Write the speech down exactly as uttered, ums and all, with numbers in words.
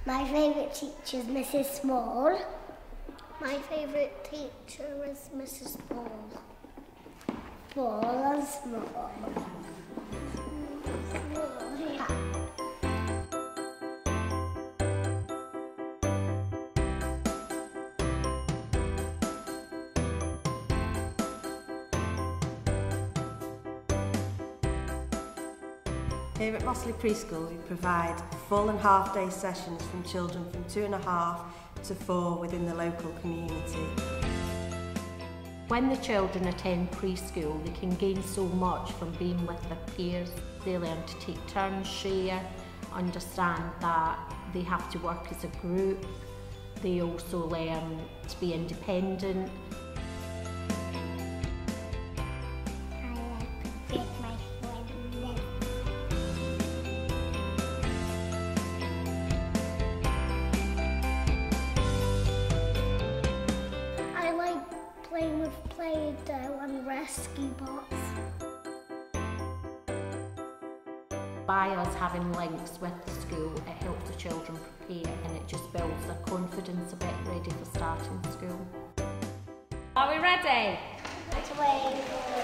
My favourite teacher is Missus Small. My favourite teacher is Missus Ball. Ball and Small. Small, yeah. Here at Mossley Preschool we provide full and half day sessions from children from two and a half to four within the local community. When the children attend preschool, they can gain so much from being with their peers. They learn to take turns, share, understand that they have to work as a group. They also learn to be independent. Playing with Play-Doh and rescue bots. By us having links with the school, it helps the children prepare and it just builds their confidence a bit ready for starting school. Are we ready? That's way.